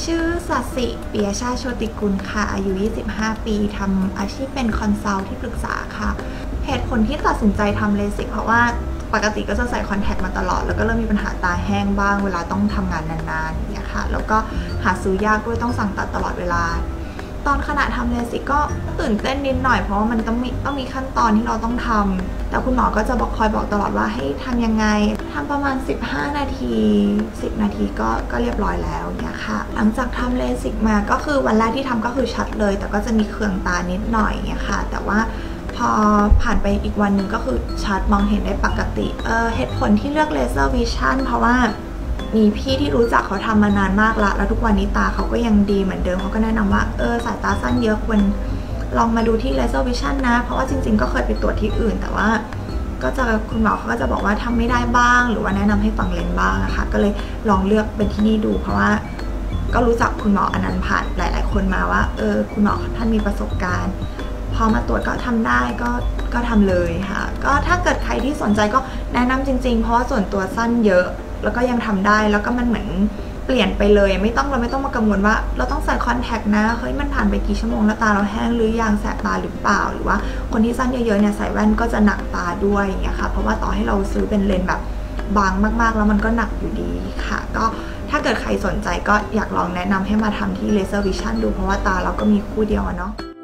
ชื่อสัสิปิยชาติโชติกุลค่ะอายุ25ปีทำอาชีพเป็นคอนซัลท์ที่ปรึกษาค่ะเหตุผลที่ตัดสินใจทำเลสิกเพราะว่าปกติก็จะใส่คอนแทคมาตลอดแล้วก็เริ่มมีปัญหาตาแห้งบ้างเวลาต้องทำงานนานๆอย่างเงี้ยค่ะแล้วก็หาซื้อยากด้วยต้องสั่งตัดตลอดเวลาตอนขณะทำเลสิกก็ตื่นเต้นนิดหน่อยเพราะว่ามันต้องมีขั้นตอนที่เราต้องทำแต่คุณหมอก็จะคอยบอกตลอดว่าให้ทำยังไงทำประมาณ15นาที10นาทีก็เรียบร้อยแล้วเนี่ยค่ะหลังจากทำเลสิกมาก็คือวันแรกที่ทำก็คือชัดเลยแต่ก็จะมีเคืองตานิดหน่อยเนี่ยค่ะแต่ว่าพอผ่านไปอีกวันหนึ่งก็คือชัดมองเห็นได้ปกติเหตุผลที่เลือกเลเซอร์วิชั่นเพราะว่ามีพี่ที่รู้จักเขาทำมานานมากละแล้วทุกวันนี้ตาเขาก็ยังดีเหมือนเดิมเขาก็แนะนำว่าสายตาสั้นเยอะควรลองมาดูที่เลเซอร์วิชั่นนะเพราะว่าจริงๆก็เคยไปตรวจที่อื่นแต่ว่าคุณหมอเขาก็จะบอกว่าทำไม่ได้บ้างหรือว่าแนะนำให้ฝังเลนส์บ้างนะคะก็เลยลองเลือกเป็นที่นี่ดูเพราะว่าก็รู้จักคุณหมออนันต์ผ่านหลายๆคนมาว่าคุณหมอท่านมีประสบการณ์พอมาตรวจก็ทำได้ก็ทำเลยค่ะก็ถ้าเกิดใครที่สนใจก็แนะนำจริงๆเพราะว่าส่วนตัวสั้นเยอะแล้วก็ยังทำได้แล้วก็มันเหมือนเปลี่ยนไปเลยเราไม่ต้องมากังวลว่าเราต้องใส่คอนแทคนะเฮ้ยมันผ่านไปกี่ชั่วโมงแล้วตาเราแห้งหรือยังแสบตาหรือเปล่าหรือว่าคนที่สั้นเยอะๆเนี่ยใส่แว่นก็จะหนักตาด้วยอย่างเงี้ยค่ะเพราะว่าต่อให้เราซื้อเป็นเลนส์แบบบางมากๆแล้วมันก็หนักอยู่ดีค่ะก็ถ้าเกิดใครสนใจก็อยากลองแนะนำให้มาทำที่ Laser Vision ดูเพราะว่าตาเราก็มีคู่เดียวเนาะ